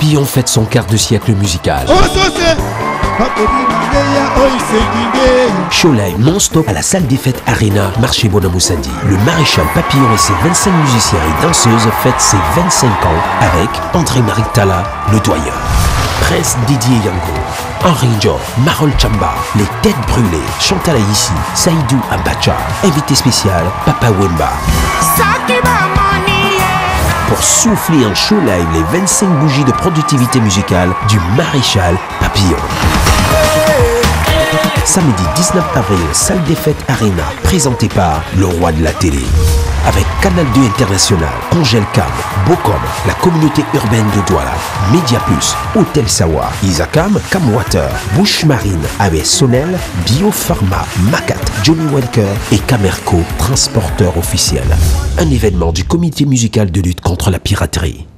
Papillon fête son quart de siècle musical. Show live non-stop à la salle des fêtes Arena, marché Bonamoussandi. Le Maréchal Papillon et ses 25 musiciens et danseuses fêtent ses 25 ans avec André-Marie Talla, le doyen. Prince Didier Yango, Henri Jo, Marol Chamba, les Têtes Brûlées, Chantal Aïssi, Saïdou Abacha, invité spécial Papa Wemba. Pour souffler en show live les 25 bougies de productivité musicale du Maréchal Papillon. Samedi 19 avril, salle des fêtes Arena, présenté par le roi de la télé. Avec Canal 2 International, Congel Cam, Bocom, la communauté urbaine de Douala, Media Plus, Hôtel Sawa, Isakam, Camwater, Bush Marine, ABS Sonel, Biopharma, Macat, Johnny Walker et Camerco, transporteur officiel. Un événement du comité musical de lutte contre la piraterie.